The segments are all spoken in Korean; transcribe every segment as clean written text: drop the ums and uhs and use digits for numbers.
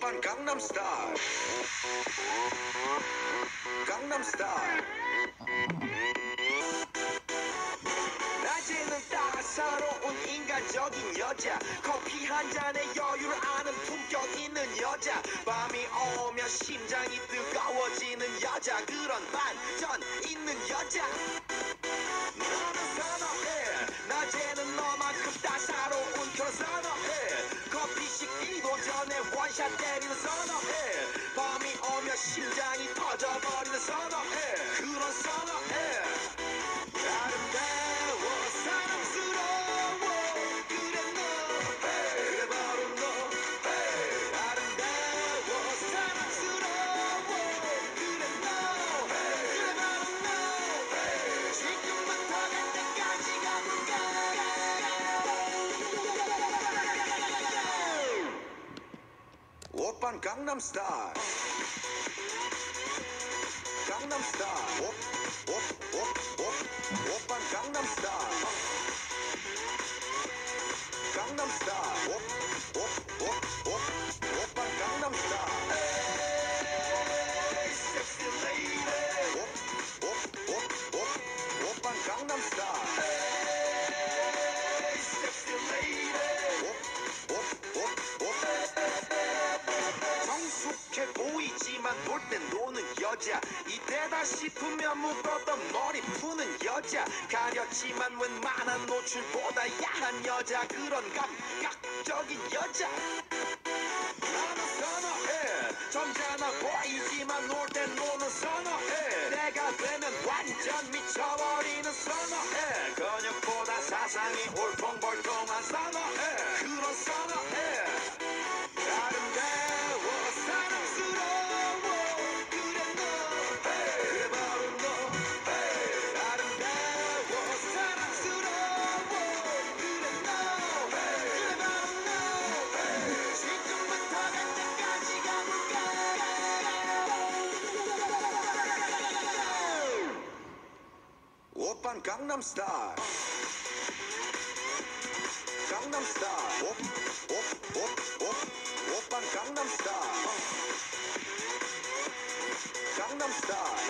오빤 강남스타일. 강남스타일. 낮에는 따사로운 인간적인 여자, 커피 한 잔에 여유를 아는 품격 있는 여자, 밤이 오면 심장이 뜨거워지는 여자, 그런 반전 있는 여자. 너는 선호해. 낮에는 너만큼 따사로운 그런 선호해. 커피 식기도 전에 원샷 때리는 선호해. 밤이 오면 심장이 터져버리는 선호해. 그런 선호해. 아름다워 사랑스러워 그래 너 그래 바로 너 아름다워 사랑스러워 그래 너 그래 바로 너 지금부터 갈 때까지 가볼까. 오빤 강남스타일. 강남스타일. 오빤 강남스타일. 강남스타일. 오빤 강남스타일. Hey, sexy lady. 오빤 강남스타일. Hey, sexy lady. 성숙해 보이지만 놀 땐 노는 여자, 이때다 싶으면 묶었던 머리 푸는 여자, 가렸지만 웬만한 노출보다 야한 여자, 그런 감각적인 여자. 나는 선호해. 점잖아 보이지만 놀 땐 노는 선호해. 내가 되면 완전 미쳐버리는 선호해. 근육보다 사상이 울퉁불퉁한 선호해. 그런 선호해. 아름다워 사랑스러워 그래 너 그래 바로 너 아름다워 사랑스러워 그래 너 그래 바로 너 지금부터 갈 때까지 가볼까. 오빤 강남스타일. 강남스타일. 오빤 강남스타일. 강남스타일.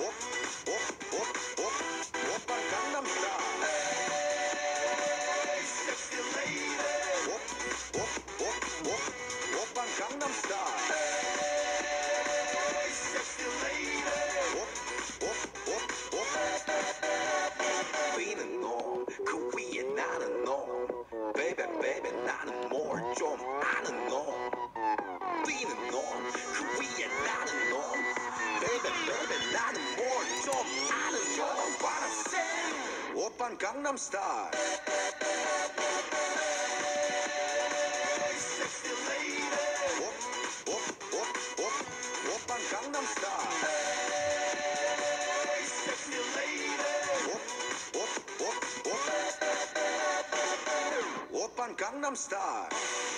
오빤 강남스타일. Hey, sexy lady. 오빤 강남스타일. Hey, sexy lady. 위는 너, 그 위에 나는 너. Baby, baby, 나는 뭘 좀 아는 너. 뛰는 너, 그 위에 나는 너. Baby, baby, 나는 뭘 좀 아는 너. What I'm saying. 오빤 강남스타일. Sexy lady. 오빤 강남스타일. Sexy lady. 오빤 강남스타일.